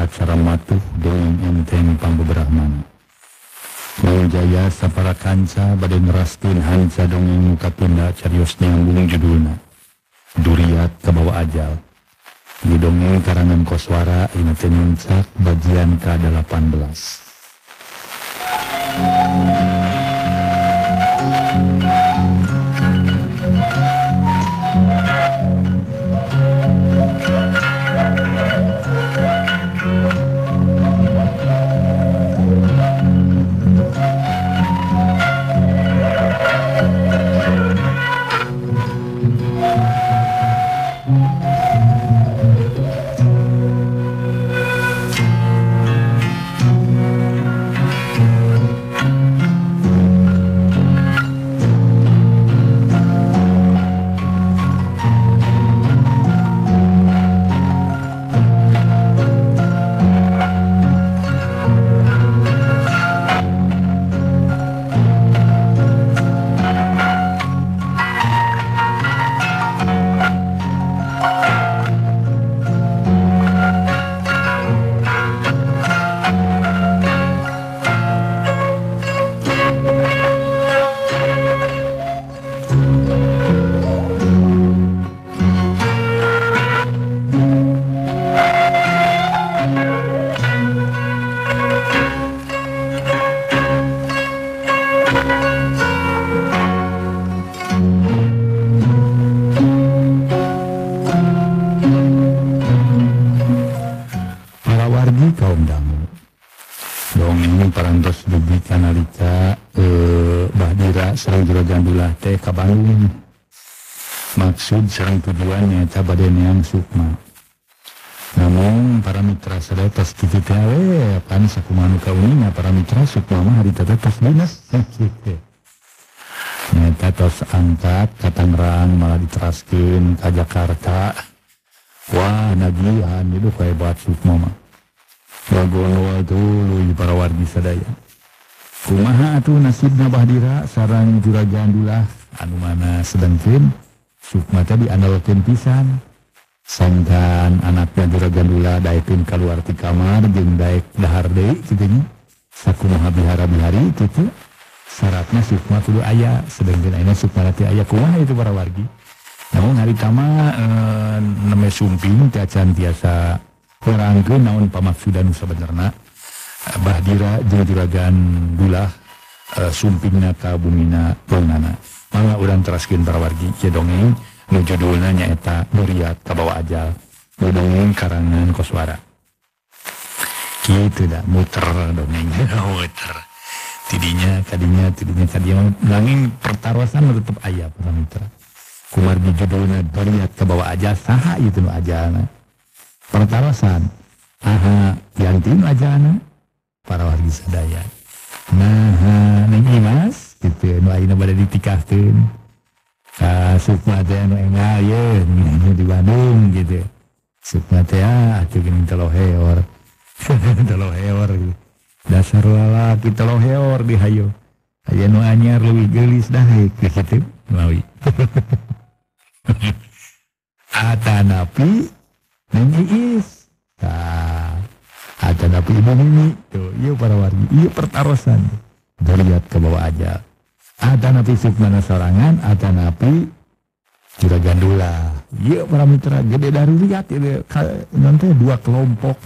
acara matuh dongeng enteng pangbeberahmana. Mau jaya sapara kanca bade ngeraskeun hanca dongeng kapinda carios nyambung judulna Duriat Kabawa Ajal. Di dongeng karangan Koswara ina teh muncak bagian ke-18. Ka Bandung. Maksud sareng tujuannya eta bade neang sukma. Namun para mitra sadaya tos kitu teh we pan sakumaha nu kauningna para mitra sukma mah harita teh tos dinas kitu. Nyata tos angkat ka Tangerang malah diteraskeun ka Jakarta. Wah nagihan itu kahebat sukma mah. Wagono tuluy para wargi sadaya. Kumaha atuh nasibna Bahdira sareng Juragan Dulah anu mana sedengkeun sukma teh diandalkeun pisan. Sangkan anakna Juragan Dulah daekeun kaluar ti kamar jeung daek dahar deui kitu nya. Sakumaha bihara-bihari kitu syaratna sukma kudu aya sedengkeun ayeuna sukma teh aya kumaha itu para wargi. Namun harita mah neme sumping teh acan tiasa nerangkeun naon pamaksudan sabenerna. Bahdira jeung Juragan Dulah sumpingna ka bumina peunana. Mangga urang teraskeun para wargi ieu dongeng nu judulna nyaeta Duriat Kabawa Ajal. Dongeng karangan Koswara. Kitu da muter dongeng muter. Tidinya kadinya nanging pertarosan tetep aya para mitra. Kumargi judulna Duriat Kabawa Ajal saha ieu nu ajalna? Pertarosan. Aha, ganti nu ajalna? Para wargi sadaya. Nah, Neng Imas gitu nu ayeuna bade ditikahkeun ka sukma teh nu engal ye di Bandung gitu. Sukma teh atuh geuning teloheor. Teloheor gitu. Dasar lalaki teloheor di hayo. Aya nu anyar leuwih geulis daek kitu meulawi. Atanapi Neng Iis. Atanapi Ibu Mimi tuh, iya para wargi, iya pertarosan Duriat Kabawa Ajal. Atanapi sukmana sorangan, atanapi Juragan Dulah. Iya para mitra gede daruriat ya, nanti dua kelompok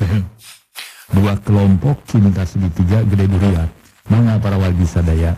cinta segitiga gede duriat. Mangga para wargi sadaya.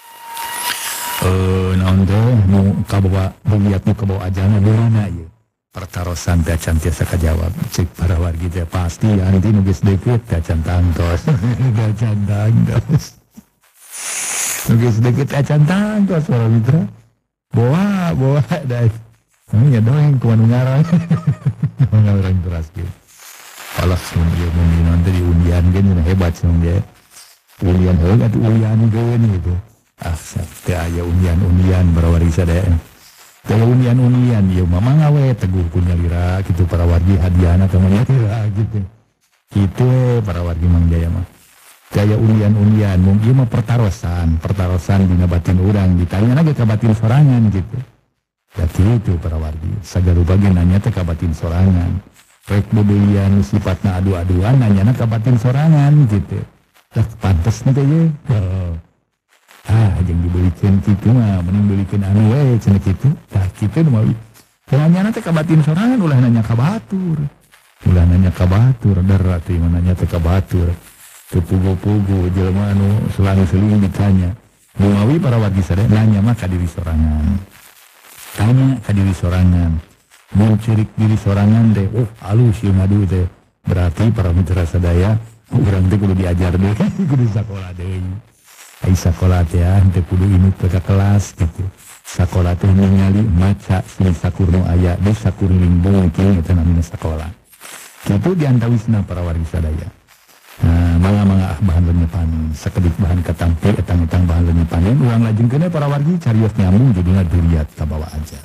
Naon teh nu kabawa duriat nu kabawa ajalna durana ieu. Pertarosan teh acan tiasa kajawab cek para wargi teh pasti anti nu geus deukeut teh acan tangtos. Acan tangtos. Nu geus deukeut acan tangtos para mitra. Boa daek. Ya dongeng ku anu ngarang. Mangga urang teraskeun. Alah sun ieu mun teh diundian geun hebat sun dia. Undian heug atuh undian geun gitu. Ah teh aya undian para wargi sadaya. Kalau unian-unian, ya mama ngawe teguh punya lira gitu para wargi hadiahna temannya lira gitu. Itu para wargi Mang Jaya mah. Gaya unian-unian, mungkin mah pertarosan dina batin urang ditanya lagi ke batin sorangan gitu. Jadi itu para wargi, sagarupa ge nanya teh ka batin sorangan. rek bebelian sifatna adu-aduan nanyana ka batin sorangan gitu. Tah pantes teh ye. Jeung dibelikeun kitu mah mending belikeun anu we cenah kitu. Tah kitu mah nanyana teh ka batin sorangan ulah nanya ka batur. Ulah nanya ka batur darah teh nanya teh ka batur. Teu pugu-pugu jelema anu selang-seling ditanya. Mumawi para wargi sadaya nanya mah ka diri sorangan. Tanya ka diri sorangan. Mun cirik diri sorangan teh, halus ieu ngadu teh. Berarti para mitra sadaya, urang teh kudu diajar deui, kudu sakola deui. Ai sakola teh teu kudu inut ka kelas gitu. Sakola teh ningali maca sing sakurnu aya di sakuriling bungking eta namina sakola. Kitu diantawisna para wargi sadaya. Nah, mangga-mangga bahan lenyepan sakedik bahan katampi etang-etang bahan lenyepan urang lajengkeun para wargi carios nyambung judulna duriat kabawa aja.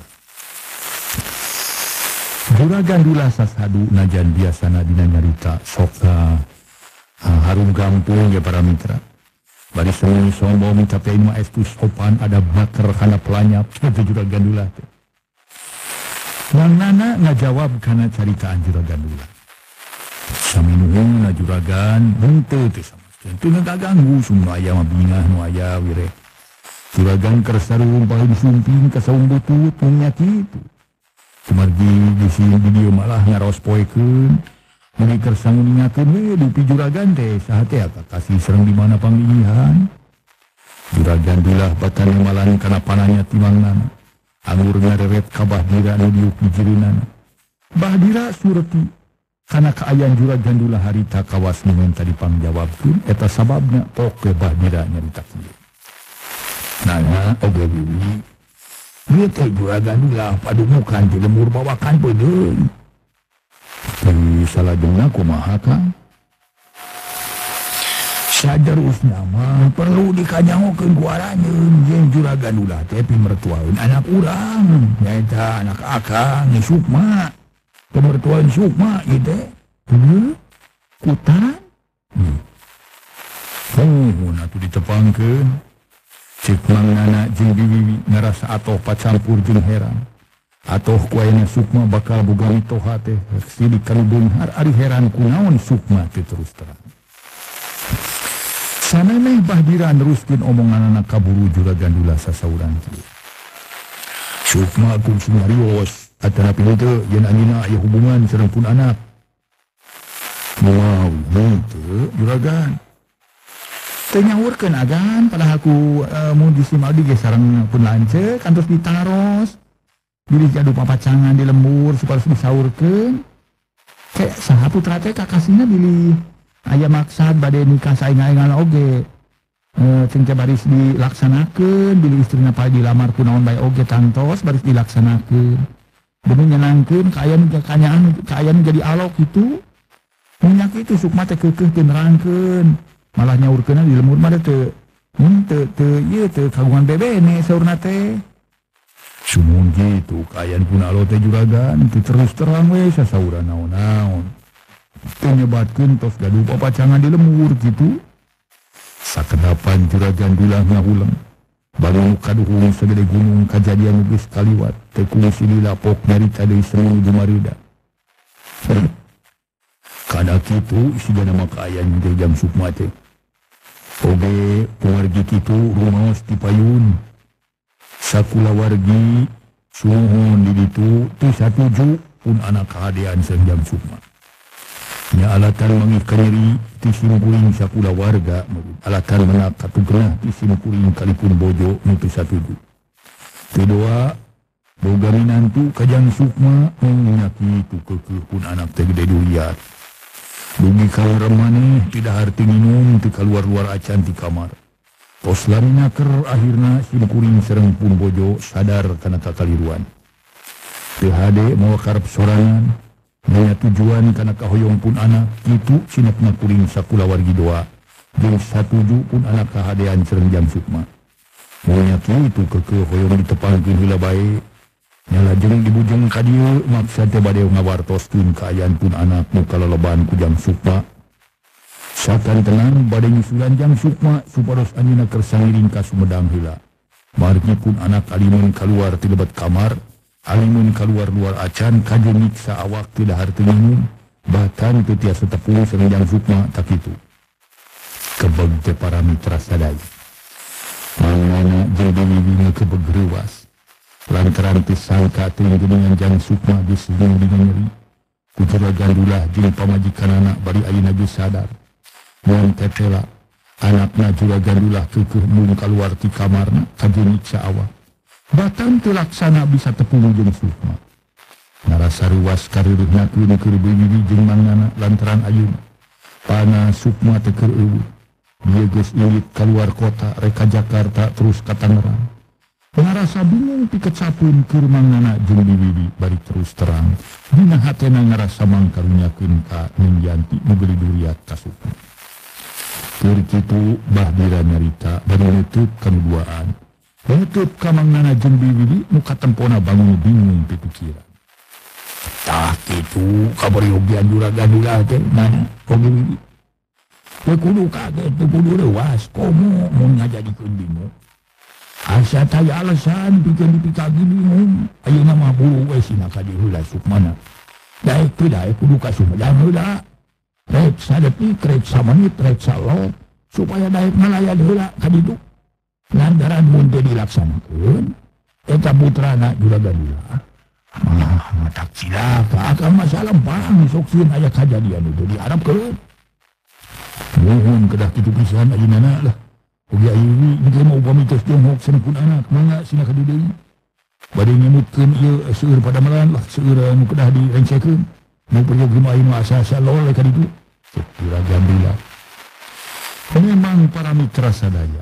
Juragan dula sasadu najan biasana dina nyarita sok harum gampung ya para mitra. Bari semu sombong tapi mah estus sopan ada bakar kana pelanyap itu juragan dula teh. Nana ngajawab kana caritaan juragan dula. Saminuhun na juragan henteu teh sama teu ngaganggu summa aya mah bingah nu aya wireh. Juragan keur sarung paling sumping ka saung butut nya kitu. Kumargi di sini video malah ngaros poekeun. Muni keur sanguningakeun we dupi juragan teh saha teh kasih sareng di mana panggihan. Juragan dilah batan malan kana pananya timangnana. Anggur ngareret ka Bahdira nu diuk di jirinana. Bahdira surti kana kaayaan juragan dula harita kawas nu minta dipangjawabkeun eta sababna poke Bahdira nyarita kieu. Nana oge wiwi ieu teh juragan dula padumukan di lembur bawakan poe deui. Teu salajengna kumaha Kang? Saderusna mah perlu dikanyangokeun ku aranjeun jeung juragan dula teh pimertuaeun anak urang nyaeta anak akang ni Sukma. Pemertuan Sukma ide kutan atuh ditepangkeun cik mangnana jeung bibibi ngarasa atoh pacampur jeung heran atoh ku ayeuna Sukma bakal boga mitoha teh sidik kalibun ari heran kunaon Sukma teh terus terang sananeh Bahdira neruskeun omonganna kaburu juragan dula sasaurang kieu. Sukma kun sumarios atanapi henteu yen anjeunna aya hubungan sareng pun anak. Wow, henteu juragan. Teu nyaurkeun agan padahal ku mun disimaldi ge sareng pun lanceuk kantos ditaros. Bilih jadu papacangan di lembur supaya disaurkeun. Kayak saha putra teh kakasina bilih aya maksad bade nikah saingan-saingan oge. Cing baris dilaksanakeun bilih istrina pae dilamar kunaon bae oge tantos baris dilaksanakeun. Demi nyenangkeun kaayaan jadi alok itu. Munyak itu Sukma teh keukeuh teu nerangkeun. Malah nyaurkeunna di lembur mah teu teu kagungan bebene saurna teh. Sumun kitu kaayaan pun alo teh juragan teu terus terang we sasaurana naon-naon. Teu nyebatkeun tos gaduh papacangan di lembur kitu. Sakedapan juragan dula ngahuleng. Bangun kaduhung segede gunung kajadian geus kaliwat teu kudu sililapok nyarita deui semu dumarida. Kana kitu sigana makaayaan teh jam Sukma teh. Oge wargi kitu rumaos ti payun. Sakula wargi suhun di ditu teu satuju pun anak kahadean sareng jam Sukma. Nya alatan mangi kanyeri ti simkuring sakula warga alatan menak katugenah ti simkuring kalipun bojo nu teu satuju. Kedua boga minantu kajang Sukma nya kitu keukeuh pun anak teh gede duriat. Dugi kaurang maneh tidak harti minum teu kaluar-luar acan ti kamar. Tos lamina keur akhirna simkuring sareng pun bojo sadar kana kakaliruan. Teu hade moal karep sorangan. Nya tujuan kana kahoyong pun anak kitu sinepna kuring sakula wargi doa jeung satuju pun anak kahadean sareng jam Sukma. Moalnya kitu keukeuh hoyong ditepangkeun heula bae. Nya lajeng dibujeng ka dieu maksud teh bade ngawartoskeun kaayaan pun anak nu kaloloban ku jam Sukma. Sakan tenang bade nyusulan jam Sukma supados anjeunna keur sangiring ka Sumedang heula. Margi pun anak alimun kaluar ti lebat kamar alimun keluar-luar acan kajen nyiksa awak tidak harti minum bahkan ketiasa tepung serenjang sukma tak itu kebeg te para mitra sadaya mangana jeung bibi kebeg reuwas lantaran pisangka teuing dengan jang sukma geus jeung dina nyeri Juragan Dulah jeung pamajikanana bari ayeuna geus sadar mun tetela anakna Juragan Dulah keukeuh mung kaluar ti kamarna kajen nyiksa awak batang teu laksana bisa tepung jeung sukma narasa ruas kareureuhna keur bibi jeung mangana lantaran ayeuna pana sukma teu keur eueuh dia geus ilit keluar kota reka Jakarta terus ka Tangerang ngarasa bingung piket sapeun keur mangana jeung bibi bari terus terang dina hatena ngarasa mangkarunyakeun ka Ning Yanti nu geuli duriat ka sukma keur kitu Bahdira nyarita bari neuteut kanuduaan neuteut ka mangana jeung bibi nu katempona bangun bingung pipikiran tah kitu kabariogian Juragan Dulah teh mana oge bibi kudu kaget, kudu rewas, komo mun ngajadikeun bingung. Asa taya alasan pikeun dipikagi bingung. Ayeuna mah buru we sina ka dieu heula sukmana. Daek teu daek kudu ka Sumedang heula. Rek sadetik, rek samanit, rek salot supaya daek ngalayan heula ka ditu. Lantaran mun teu dilaksanakeun eta putrana Juragan Dulah. Tak cilaka akang masalah bang sok sieun aya kajadian itu diharapkeun. Mohon kedah kitu pisan ayeuna lah. Oge ayeuna ieu mau upami tos jonghok saneupun anak mangga sina ka dieu deui. Bade nyemutkeun ieu seueur padamelan lah seueur anu kedah direngsekeun. Nu peryogi mah ayeuna asa-asa lol ka ditu. Juragan Dulah. Memang para mitra sadaya.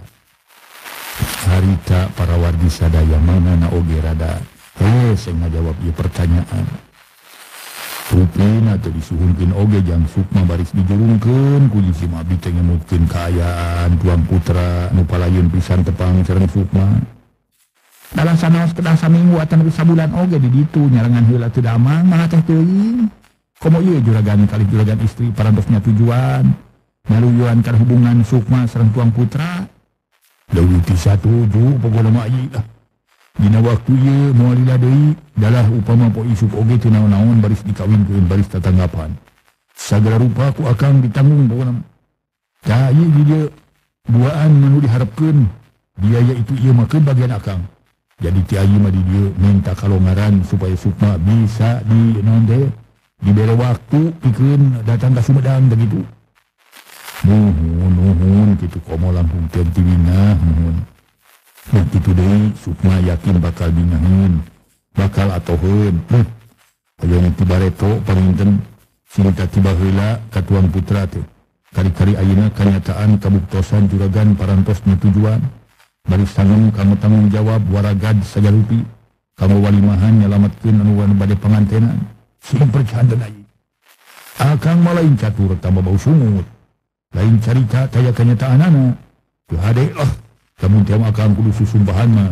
Harita para wargi sadaya mangana oge rada sing ngajawab ieu pertanyaan. Rupina teu disuhunkeun oge jang sukma baris dijulungkeun ku si Mabi teh ngemutkeun kaayaan tuang putra nu palayeun pisan tepang sareng sukma. Dalam sanaos kedah saminggu atan sabulan oge di ditu nyarengan heula teu damang malah teh teuing. Komo ieu juragan kali juragan istri parantosnya tujuan nyaluyuan kana hubungan sukma sareng tuang putra. Deui ti satuju pokona mah ieu lah. Dina waktu ieu moal lila deui dalah upama po isuk oge teu naon-naon baris dikawinkeun baris tatanggapan. Sagala rupa ku akang ditanggung pokona. Da ieu di dieu duaan nu diharapkeun biaya itu ieu mah keun bagian akang. Jadi ti ayeuna mah di dieu minta kalonggaran supaya sukma bisa di naon teh dibere waktu pikeun datang ka Sumedang begitu. Nuhun kitu komo Lampung teh tiwina nuhun. Nah kitu deui sukma yakin bakal bingaheun bakal atoheun ayeuna ti bareto paminten sinta tiba heula ka tuang putra teh kari-kari ayeuna kanyataan kabuktosan juragan parantosna tujuan bari sangem kamu tanggung jawab waragad sajarupi kamu walimahan nyalametkeun anu bade pangantenan sing perjanten ayeuna akang mah lain catur tambah bau sungut lain carita taya kanyataanana teu hade lah kamu tiap akang kudu susumbahan mah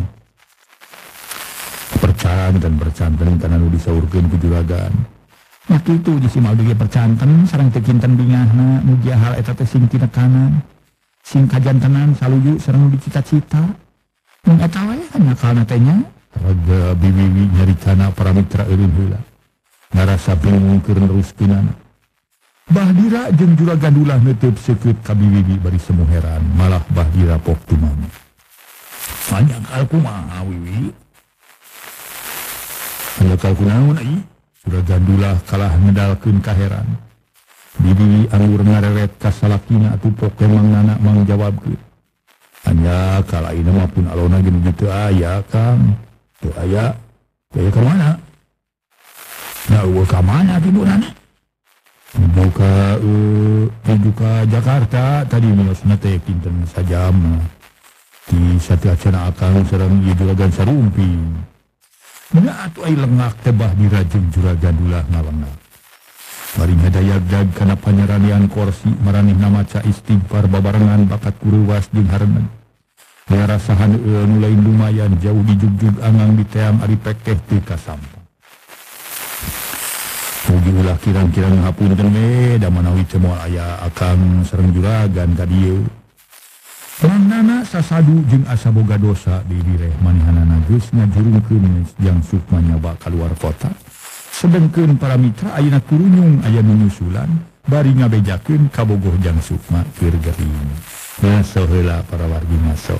percanten kana nu disaurkeun ku juragan. Nah kitu di simal ge percanten sareng teu kinten bingahna nu jahal eta teh sing tinekanan. Sing kajantenan saluju sareng nu dicita-cita. Mun eta wae nyakalna teh nya raga bibi nyaritana para mitra eureun heula. Ngarasa bingung keur neruskeunana. Bahdira jeung Juragan Dulah neuteub seukeut ka bibi bari semu heran malah Bahdira pok tumami. Panjangkal kumaha wiwi? Panjangkal kunaon ai? Juragan Dulah kalah ngedalkeun kaheran. Bibi anggur ngareret ka salakina atuh pok mangnana mangjawabkeun. Hanya kala ayeuna mah pun alona gini kitu aya Kang. Teu aya. Teu ka mana? Na eueuh ka mana tidurana? Menuju ka Jakarta tadi miosna teh kinten sajam di satu acara akang sareng ieu juragan sarumping. Nya atuh ai lengak teh Bahdira jeung Juragan Dulah ngalengak. Bari ngadayagdag kana panyaranian kursi maranehna maca istighfar babarengan bakat kuruwas jeung hareuneg. Ngarasahan nu lain lumayan jauh dijugjug angang di teang ari pekeh teu kasampang. Mugi ulah kirang-kirang ngapunten da manawi teu moal aya akang sareng juragan ka dieu. Mangnana sasadu jeung asa boga dosa di direh manihanana geus ngajurungkeun jang Sukma nyoba kaluar kota. Sedengkeun para mitra ayeuna kurunyung aya nunyusulan bari ngabejakeun kabogoh jang Sukma keur gering. Ngaso heula para wargi ngaso.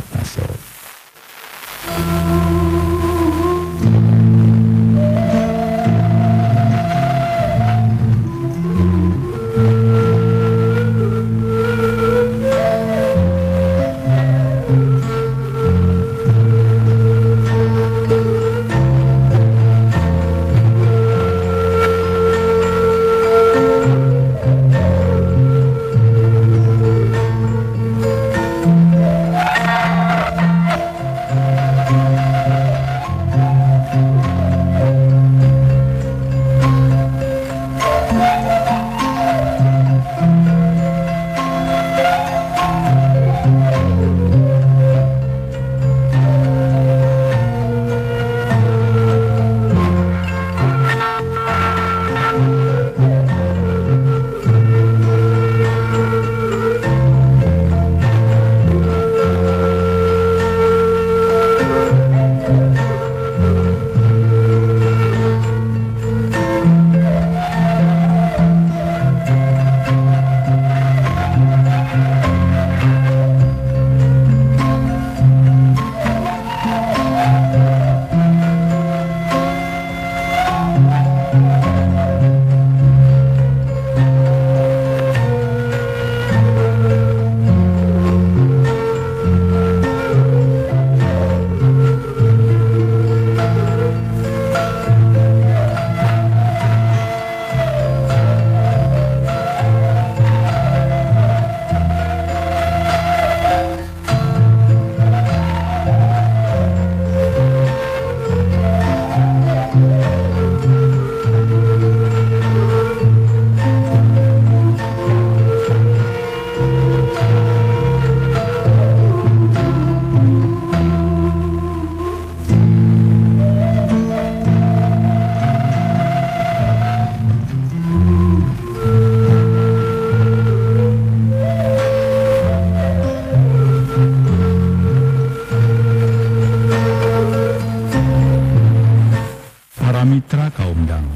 Mitra kaum dangu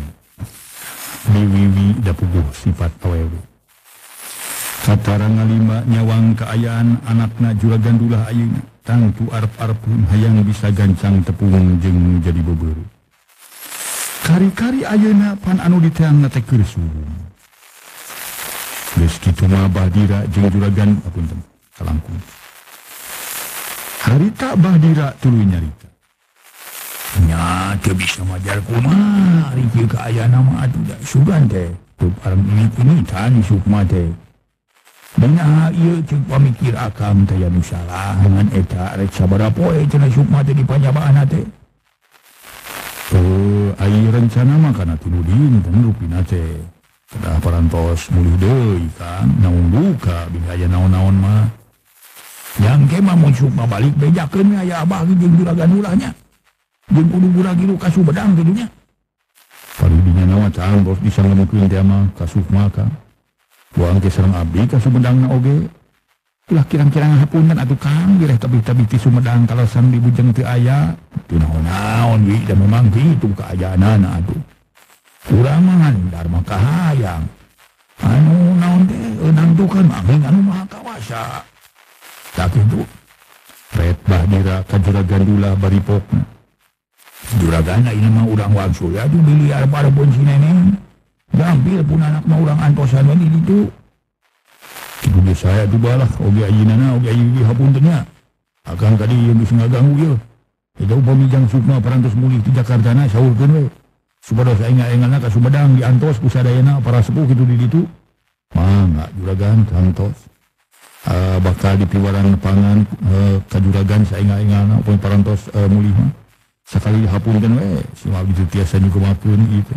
diwiwi da puguh sifat awewe satara ngalima nyawang kaayaan anakna juragan dulah ayeuna tangtu arep-arepun hayang bisa gancang tepung jeung jadi bebeuru kari-kari ayeuna pan anu diteangna teh keur suruh geus kitu mah Bahdira jeung juragan apunten kalangkung harita Bahdira tuluy nyarita nya teu bisa majar kumaha ari kieu kaayana mah atuh da sugan teh teu parang ini tan Sukma teh beunah ieu ceuk pamikir akam teh anu salah ngan eta rek sabaraha poe cenah Sukma teh dipanyabaanna teh teu aya rencana mah kana tilu dinten rupina teh kedah parantos mulih deui kan naon duka bin aya naon-naon mah yang ke mah mun Sukma balik bejakeun aya abah jeung juragan ulahnya jeung kudu buragi lu ka Sumedang kitu nya. Paridinya nawa caang bos bisa ngamukeun teh mah ka Sukma ka. Buang ke sareng abdi ka Sumedangna oge. Ulah kirang-kirang hapunten atuh Kang direh tabih-tabih ti Sumedang kalasan di bujeng teu aya. Teu naon-naon wi da memang kitu kaajaanana atuh. Urang mah handar mah kahayang. Anu naon teh eunang tukeun mah anu maha kawasa. Tak kitu. Ret Bahdira ka juragan dulah baripokna. Juragan ini mah urang wangsul ya tuh beli arep-arepun si neneng gampil pun anak mah urang antosan we di ditu kitu ge saya tuh balah oge ayinana oge ayi hapuntennya akang tadi yang geus ngaganggu ieu eta upami jang Sukma parantos mulih ti Jakartana saurkeun we supados aing-aingana ka Sumedang diantos ku sadayana para sepuh kitu di ditu mangga juragan kantos bakal dipiwaran nepangan ka juragan saing-aingana upami parantos mulih mah sakali hapunten we si abdi teh tiasa nyukumakeun ieu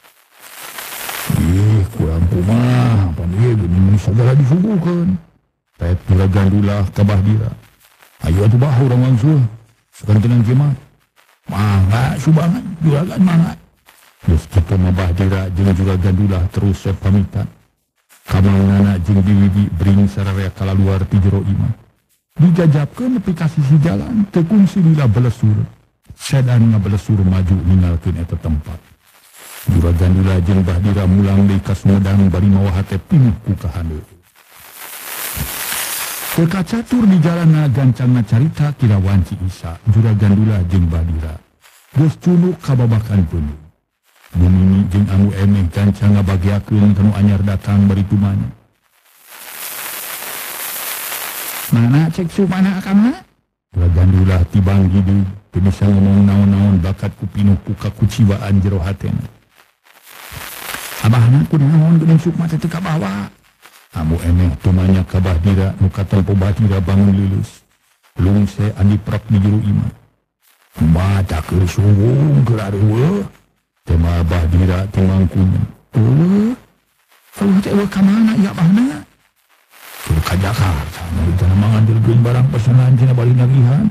kurang kumaha pan ieu geuning sagala disuguhkeun taet juragan dulah ka Bahdira ayo atuh bah urang wangsul sakantenan kieu mah mangga subangan juragan mangga geus kitu mah Bahdira jeung juragan dulah terus pamitan kamangnana jeung diwiwi bring sararea kalaluar ti jero imah Dijajabkeun nepi ka sisi jalan teu kungsi lila belesur. Sedan ngabelesur maju ninggalkeun eta tempat. Juragan Dula jeung Bahdira mulang deui ka Sumedang bari mawa hate pinuh ku kahandeuh. Teu kacatur di jalanna gancangna carita kirawan Ci Isa, Juragan Dula jeung Bahdira geus cunuk kababakan penuh. Bumini jeung anu emeh gancang ngabagiakeun kanu anyar datang bari tumanya. Mana cek sumana akangna? Juragan Dula tibang hidup, teu bisa ngomong naon-naon bakat ku pinuh ku kakuciwaan jero hatena. Abahna kunaon geuning sukma teh teu kabawa. Amu emeh tumanya ka Bahdira nu katempo Bahdira bangun lilus. Lungse andi prok di juru imah. Baca keur suwung keur areueuh. Tema Bahdira timangkunya. Kalau teh ka mana ya Bahna? Tur ka Jakarta, narita mangandelkeun barang pesanan cenah bari nagihan.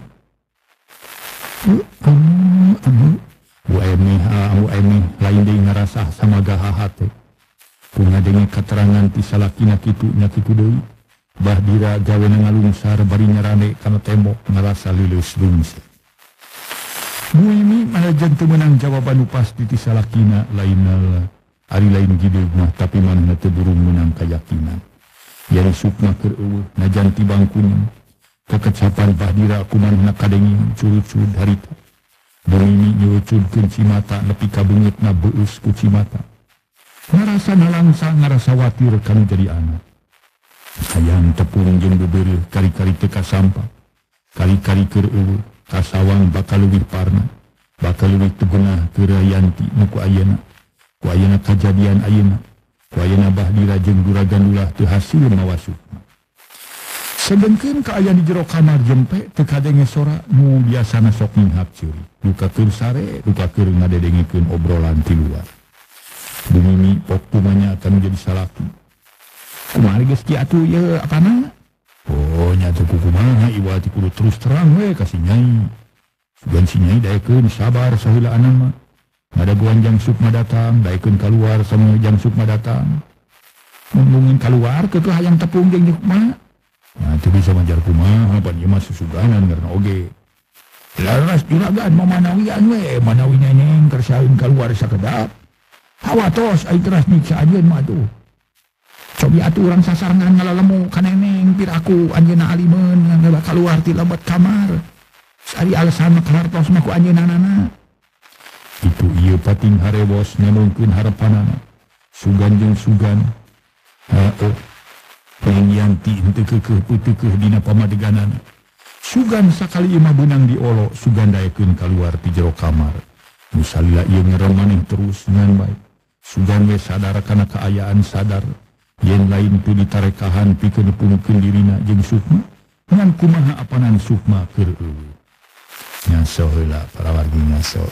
Bu emeh lain deui ngarasah samaga hate. Punga dengan keterangan ti salakina kitu nya kitu deui. Bahdira gawe ngalungsar bari nyarane kana tembok ngarasa lilus lungse. Bu Imi manajan teu meunang jawaban nu pasti ti salakina lainna ari lain gideug mah tapi manehna teu buru meunang kayakinan. Yang sukma keur eueuh najan ti bangkunya. Kekecapan Bahdira ku manehna kadenging curut-curut harita. Bu Imi nyucudkeun cimata nepi ka beungeutna beueus ku cimata. Ngarasa nalangsa ngarasa watir kanu jadi anak. Hayang tepung jeung bebeureuh kari-kari teu kasampah. Kari-kari keur eueuh kasawang bakal leuwih parna. Bakal leuwih teu beunah keur Yanti nu ku ayeuna. Ku ayeuna kajadian ayeuna. Ku ayeuna Bahdira jeung Juragan Dula teu hasil mawa sukma. Sedengkeun kaayaan di jero kamar jempe teu kadenge sora nu biasana sok minghak ceuri. Duka keur sare, duka keur ngadedengekeun obrolan ti luar. Bu Mimi pok tumanya akan menjadi salaki. Kumari geus ki atuh ye apana? Oh nya teu kumaha ieu ti kudu terus terang we ka si Nyai. Sugan si Nyai daekeun sabar saheula anan mah. Ngadaguan jang sukma datang, daekeun kaluar sama jang sukma datang. Ngomongin kaluar teu hayang tepung jeung sukma. Nah teu bisa manjar kumaha pan ieu mah susuganan karena oge. Laras juragan mamanawian we, manawi nyeneng kersaeun kaluar sakedap. Hawatos ai teras nyiksa anjeun mah tuh. Cobi atuh urang sasarengan ngalalemu ka neneng pir aku anjeunna alimeun ngana kaluar ti lebat kamar. Sari alasan kahartos mah ku anjeunana. Itu ieu pating harewos ngalungkeun harepanana. Sugan jeung sugan. Neng Yanti henteu keukeuh peuteukeuh dina pamadeganana. Sugan sakali ieu mah beunang diolo, sugan daekeun kaluar ti jero kamar. Nu salila ieu ngerem maneh terus ngan bae. Sugan we sadar kana kaayaan sadar. Yen lain tu ditarekahan pikeun nepungkeun dirina jeung sukma. Ngan kumaha apanan sukma keur eueuh. Ngaso heula para wargi ngaso.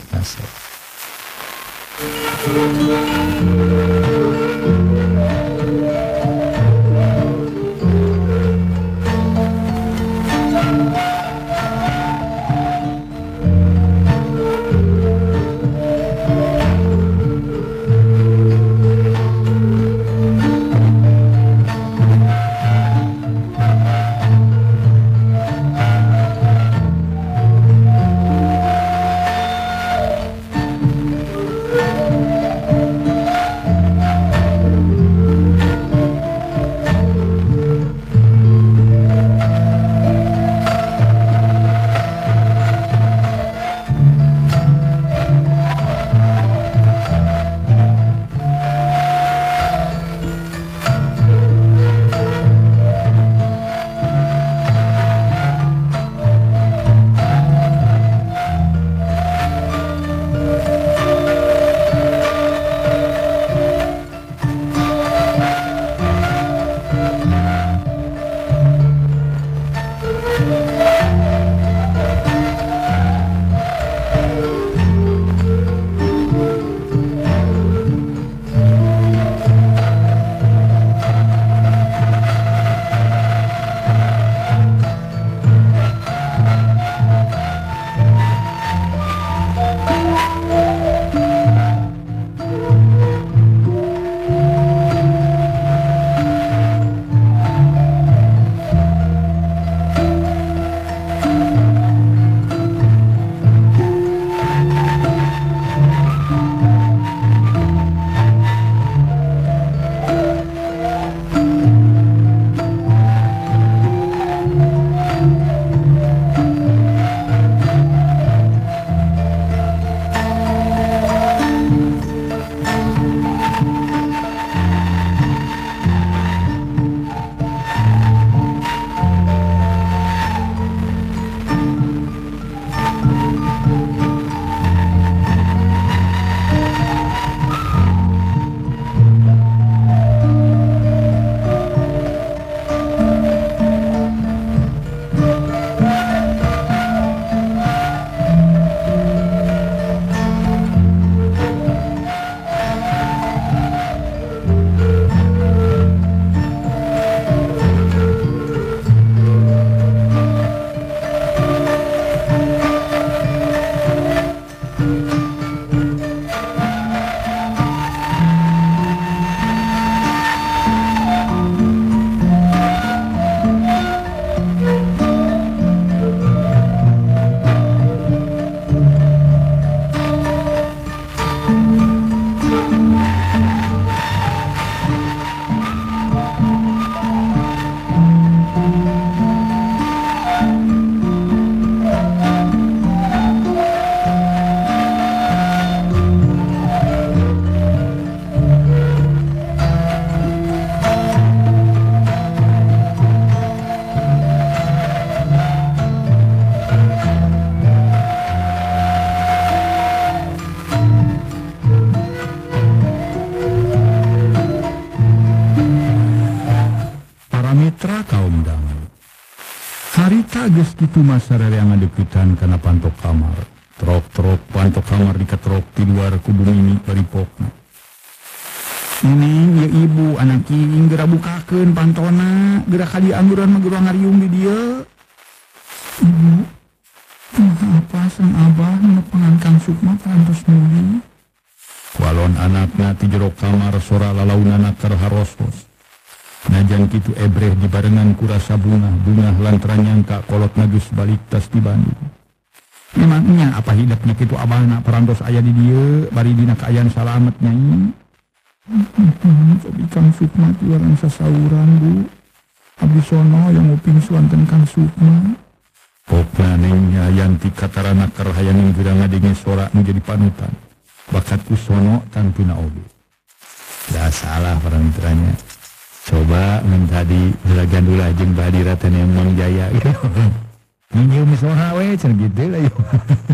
geus kitu masarere yang ngadeukeutan kana pantok kamar. Trok-trok pantok kamar diketrok di luar ku Bumi baripokna. Neneng, ya ibu, anak kiing geura bukakeun pantona, geura ka dieu angguran mah geura ngariung di dieu. Ibu, apa sang abah nepangan Kang Sukma parantos muli? Walon anakna ti jero kamar sora lalaunana keur harosos. Najan kitu ebreh dibarengan ku rasa bunga lantaran nyangka kolotna geus balik tas di Bandung. Memangnya apa hidupnya kitu abahna parantos aya di dieu bari dina kaayaan salamet nyai? Cobi Kang Sukma tiwaran sasauran Bu. Abdi sono yang nguping suanten Kang Sukma. Pokna neng Yanti katarana keur hayang geura ngadenge sora nu jadi panutan. Bakat kusono tantuna oge. Da salah parantranya. Coba ngan tadi jelagan dulu jeung Badira teh Mang Jaya. Nyium sora we cenah kitu lah yo.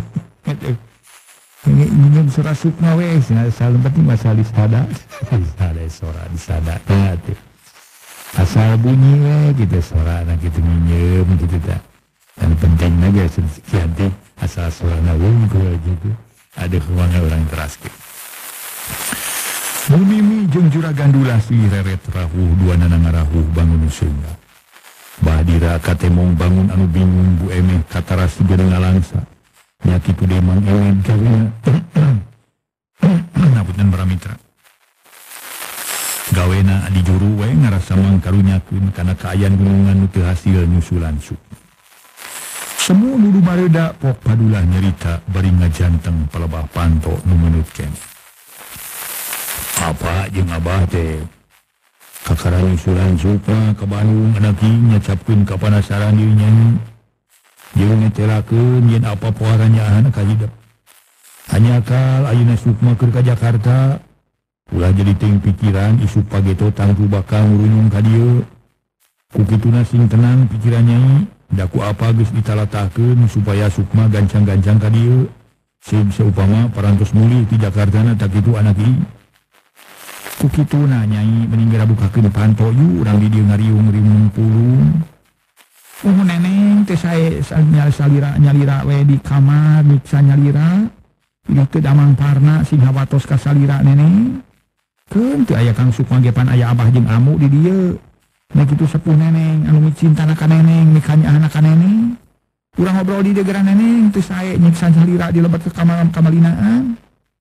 Nyium sora Sukma we salam penting masalah disada. Disada sora disada teh. Asal bunyi we kitu sora na kitu nyium kitu teh. Dan pentingnya guys sekian teh asal sorana wungkul gitu. Ada kemana orang teraskin. Bu Mimi jeung Juragan Dula si reret rahuh dua nana ngarahuh bangun sunda. Badira katemong bangun anu bingung Bu Emeh katara si geuna ngalangsa. Nya kitu deui Mang Emeh gawena. Napunten para mitra. Gawena di juru we ngarasa mangkarunyakeun kana kaayaan gunungan nu teu hasil nyusulan suk. Semua nudu bareda pok padulah nyerita bari ngajanteng palebah panto nu menutkeun. Apa jeung abah teh kakara nyusulan Sukma ka Bandung anaki nyacapkeun kapanasaran diri nyai. Jeung netelakeun yen apa poharanya ka hidup. Hanya kal ayeuna Sukma keur ka Jakarta, ulah jadi ting pikiran isu pageto tangtu bakal ngurunyung ka dieu. Ku kituna sing tenang pikiran nyai. Daku apa geus ditalatakeun supaya Sukma gancang-gancang ka dieu. Seupama parantos mulih di Jakarta na tak kitu anak ieu. Ku kituna nyai mending geura bukakeun panto yu urang di dieu ngariung-ngariung pulung. Neneng teh sae nyalira we di kamar nyiksa nyalira. Ini teu damang parna sing hawatos ka salira neneng. Keun teu aya Kang Sukma ge pan aya abah jeung amu di dieu. Nah gitu sepuh neneng, anu cintana ka neneng, nikahnya anak ka neneng. Urang ngobrol di degera neneng, teu sae nyiksa salira di lebat ke kamalinaan.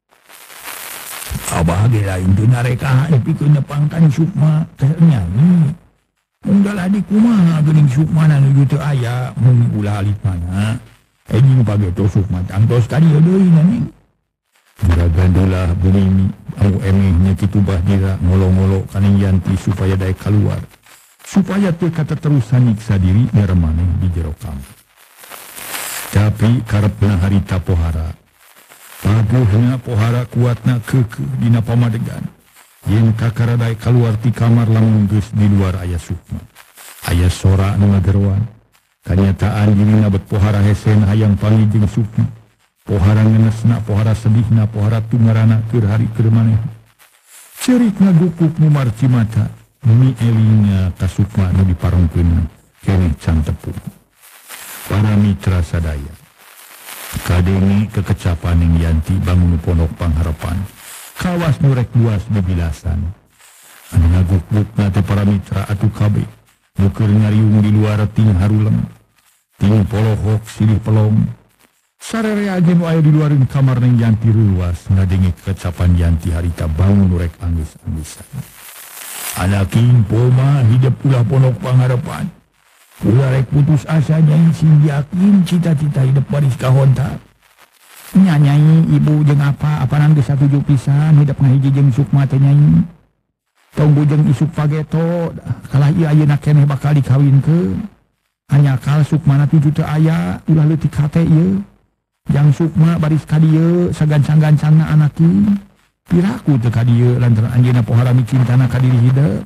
Abah ge lain teu nareka pikeun nepangkan Sukma teh nyanyi. Unggal adik kumaha geuning Sukma nuju teu aya, mun ulah alit mana. Enjing pageto Sukma tangtos ka dieu deui neneng. Juragan Dula Bu Mimi, Amu Emeh nya kitu Badira ngolo-ngolo kana Yanti supaya daek keluar. Supaya teu kateterusan nyiksa diri nyaremaneh di jero kamar. Tapi karepna harita pohara. Paguhna pohara kuatna keukeuh dina pamadegan. Yen kakara daek keluar ti kamar lamun geus di luar aya Sukma. Aya sora nu ngageroan. Kanyataan dirina bet pohara hesen hayang panggih jeung Sukma. Pohara ngenesna, pohara sedihna, pohara tungarana keur hari keur maneh. Cerik ngagukuk nu marci mata. Mi elinga ka Sukma nu diparengkeun keneh can tepung. Para mitra sadaya. Kadenge kekecapan yang Yanti bangun pondok pangharapan. Kawas nu rek luas bebilasan. Anu ngagukbukna teh para mitra atuh kabeh. Nu keur ngariung di luar ting harulem. Ting polohok silih pelong. Sarere aja nu aya di luarin kamar neng Yanti luas. Ngadenge kekecapan Yanti harita bangun nu rek angis-angisan. Anak impoma hidup ulah pondok pangharapan. Ulah rek putus asa nyai sing yakin cita-cita hidup baris kahontak. Nyanyai ibu jeung apa nang geus satuju pisan hidup ngahiji jeung Sukma teh nyai. Tong bujeng isuk pageto kalah ieu ayeuna keneh bakal dikawinkeun. Hanya kal Sukmana tuju teu aya ulah leutik hate ieu. Jang Sukma baris ka dieu sagancang-gancangna anak ieu. Piraku teu ka dieu lantaran anjeunna pohara micintana ka diri hideuk.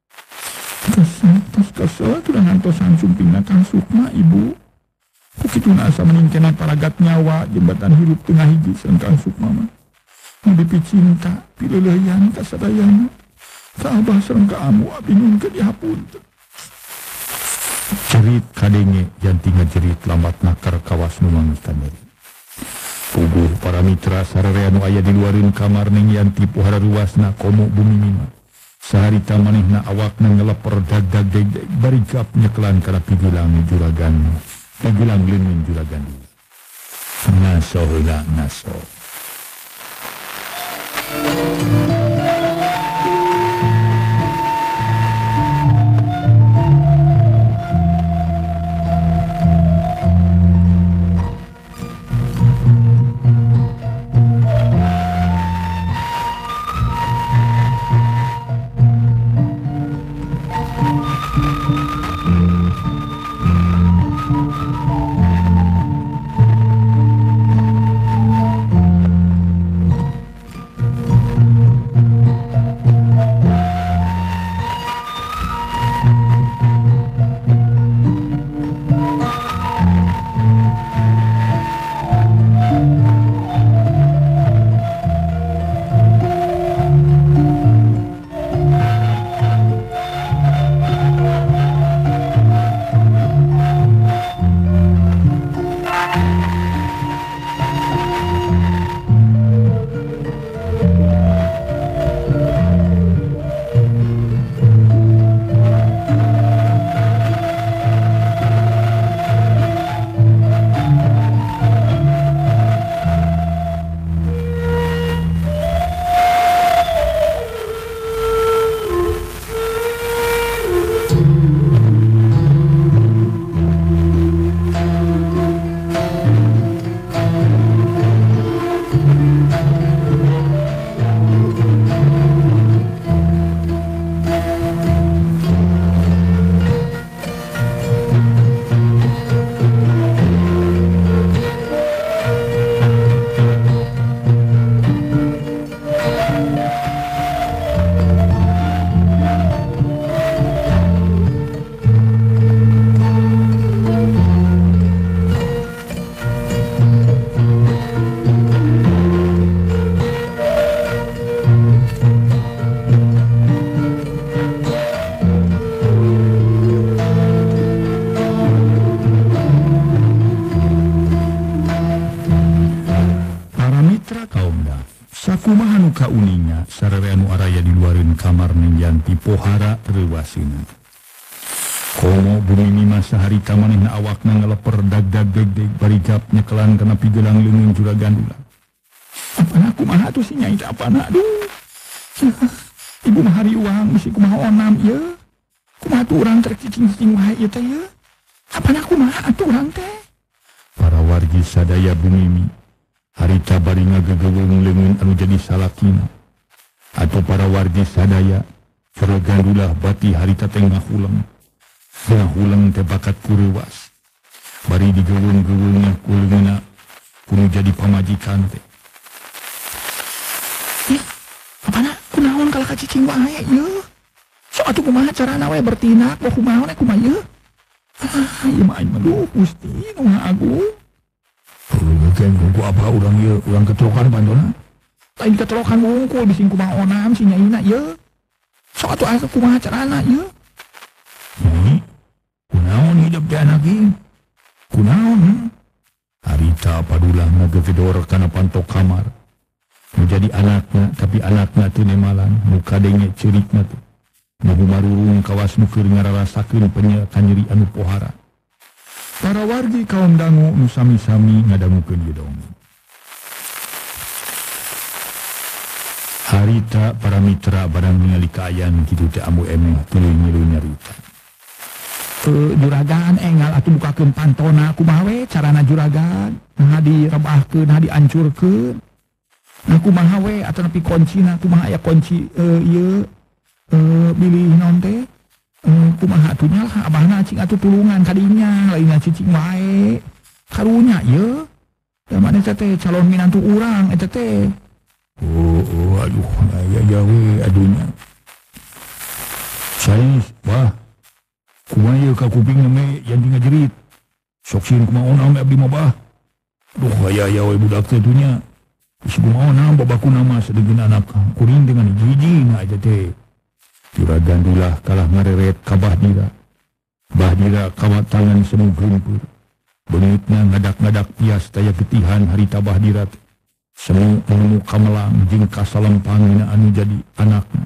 Kesel tuh ngantosan sumpingna Kang Sukma ibu. Kukituna asa meningkena paragat nyawa jembatan hirup tengah hiji sen Kang Sukma mah. Ngidipi cinta pileuleyan ka sadayana. Ka abah sareng ka amu abdi nyun ke dihapunten. Cerit kadenge yanti ngajerit lambat nakar kawas nu mangikan nyeri. Puguh para mitra sararea nu aya di luarin kamar ning yanti pohara ruasna komo bumi mima. Saharita manehna awakna ngeleper dagdag degdeg barigap nyekelan kana pigilang juragan. Pigilang leuweung juragan. Ngaso heula ngaso. Sakumaha nu kauninga sararea nu araya di luarin kamar ning yanti pohara reuwasina. Komo bumi mima saharita manehna awakna ngeleper dagdag degdeg barigap nyekelan kana pigelang leungeun juragan ulah. Apana kumaha atuh si nyai teh apana aduh. Ibu mah hari uang bisi kumaha onam ieu. Kumaha atuh urang trek cicing-cicing wae ieu teh ieu. Apana kumaha atuh urang teh. Para wargi sadaya bumi harita bari ngagegeuweung leungeun anu jadi salakina. Atau para wargi sadaya Gandulah bati harita teh ngahuleng. Ngahuleng teh bakat kureuwas. Bari digeuweung-geuweungna ku leungeunna kudu jadi pamajikan teh. Apana kunaon kalau kacicing wae ieu? So atuh kumaha carana we bertindak poh kumaha we kumaha ieu? Ieu mah aduh Gusti nu agung. Mungkin ku apa urang ieu urang keterokan bandona. Lain keterokan wungkul bising kumaha onam si nyaina ieu. So atuh asa kumaha carana ieu? Kunaon hidup teh anak ieu? Kunaon? Harita padulah ngagegedor kana pantok kamar. Menjadi anaknya, tapi anaknya teu nemalan, nu kadenge ceurikna teh. Nu marurung kawas nu keur ngararasakeun penyekan nyeri anu pohara. Para wargi kaum dangu nu sami-sami ngadangukeun ieu dongeng. Harita para mitra barang ningali kaayaan kitu teh ambu emeh tuluy ngilu nyarita. Juragan enggal atuh bukakeun pantona kumaha we carana juragan? Nah direbahkeun, nah diancurkeun. Nah kumaha we ataupun kuncina kumaha aya kunci ieu bilih naon teh kumaha atuh nya lah abahna cing atuh tulungan ka dinya lainna cicing wae karunya ieu da maneh teh calon minantu urang eta teh aduh aya we adunya sai wah kumaha ieu ka kuping me yang ngajerit sok sieun kumaha onam abdi mah bah duh aya we budak teh dunya isi kumaha onam babaku nama sadegeun anak kuring dengan hiji-hiji na aja teh. Juragan dulah kalah ngareret kabah dira. Bahdira kawatangan semu gerimpur. Beungitna ngadak-ngadak pias daya getihan harita Bahdira semu menu kamelang jeung kasalempangna anu jadi anakna.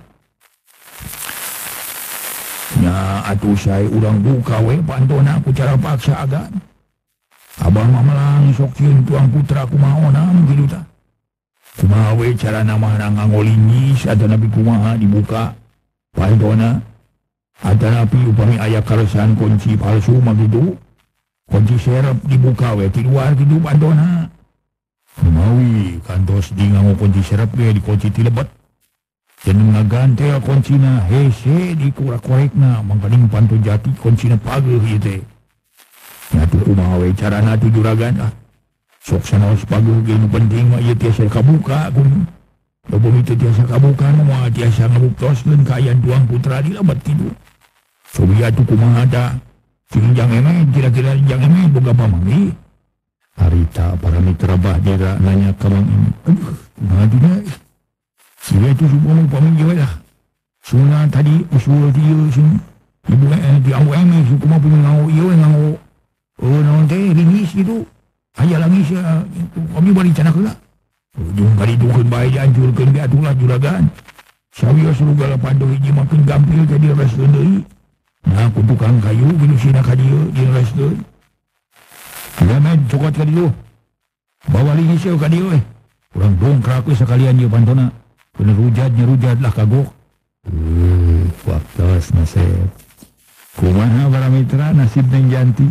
Nya atuh sae urang buka we pantona ku cara paksa agan. Abah mamelang sok cieun tuang putra kumaha kitu tah. Kumaha we carana mah nganggo linggis atau nabi kumaha dibuka pantona. Ada nabi upami aya karesan kunci palsu mah kitu. Kunci serep dibuka we ti luar kitu pantona. Kumawi kantos di nganggo kunci serep ge dikunci ti lebet. Jangan ngagantel kuncina hese di kurak-kurekna mangkaning pantun jati kuncina pageuh ieu teh. Nyatu kumaha we carana tu juragan sok sanaos pageuh ge nu penting mah ieu tiasa kabuka kun. Lamun itu tiasa kabuka mah tiasa ngabuktoskeun ka aya tuang putra di lebat kitu. Sobi atuh kumaha da Cinjang emeh kira-kira cinjang emeh boga pamanggi. Harita para mitra Bahdira nanya ka Mang ini. Aduh, kumaha dina? Sila itu subuh paminggi we dah. Suna tadi usul dieu sing ibu di awu emeh suku mah punya ngau ieu ngau. Naon teh ringis gitu. Aya langis ya kami bari cenah heula. Ujung kali dukeun bae dianjurkeun di atulah juragan. Sawios rugala pandoh hiji makin gampil jadi reskeun deui. Nah, ku tukang kayu binusina ka dieu direskeun. Ada med cokot ka dieu. Bawa lingis ka dieu we. Urang dongkrak we sakalian ieu pantona. Bener nyerujad lah kagok. Waktos nasib. Kumaha para mitra nasib neng janti.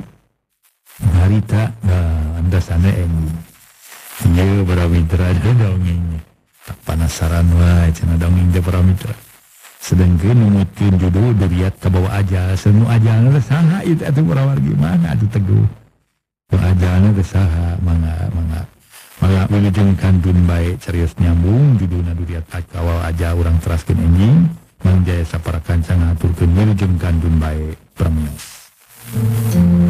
Harita anda sana engi. Ieu para mitra ada dongeng. Tak penasaran wae cenah dongeng teh para mitra. Sedengkeun numutkeun judul deriat kabawa aja. Senu ajalna teh saha ieu teh atuh para wargi mana atuh teguh. Ajalna teh saha mangga wilujeng kantun bae carios nyambung judulna duriat kawal aja urang teraskeun enjing Mang Jaya saparakan ngaturkeun wilujeng kantun bae permios.